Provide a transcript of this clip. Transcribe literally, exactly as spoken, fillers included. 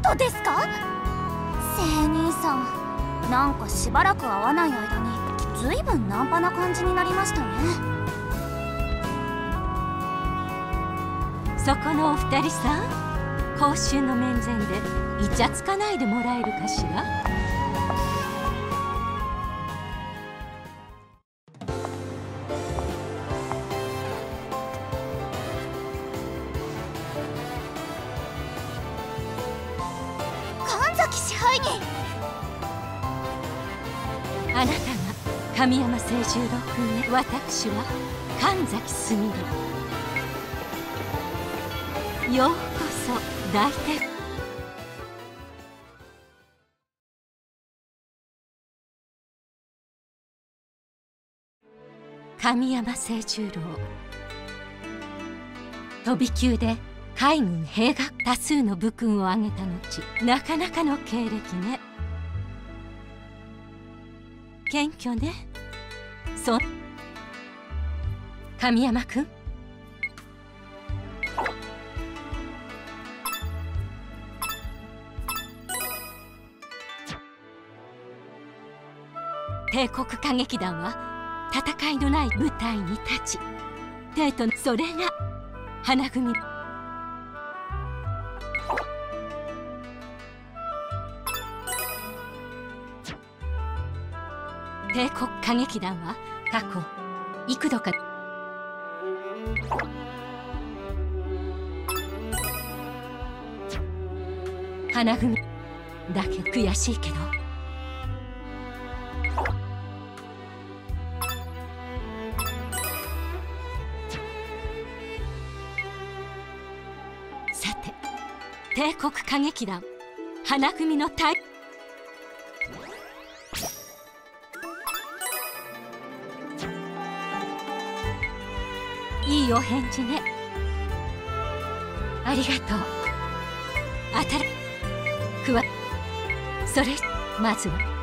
とですか？聖兄さん、なんかしばらく会わない間にずいぶんナンパな感じになりましたね。 そこのお二人さん、公衆の面前でイチャつかないでもらえるかしら。 神崎支配人、 あなたが神山清十郎君ね。私は神崎すみれ。ようこそ大天。神山清十郎、飛び級で海軍兵学多数の武勲を挙げた後、なかなかの経歴ね。謙虚ね。そ神山君、帝国歌劇団は戦いのない舞台に立ち、帝都のそれが花組。帝国歌劇団は過去幾度か花組だけ悔しいけど、さて帝国歌劇団花組の大いいお返事ね。ありがとう。あたらくわそれまずは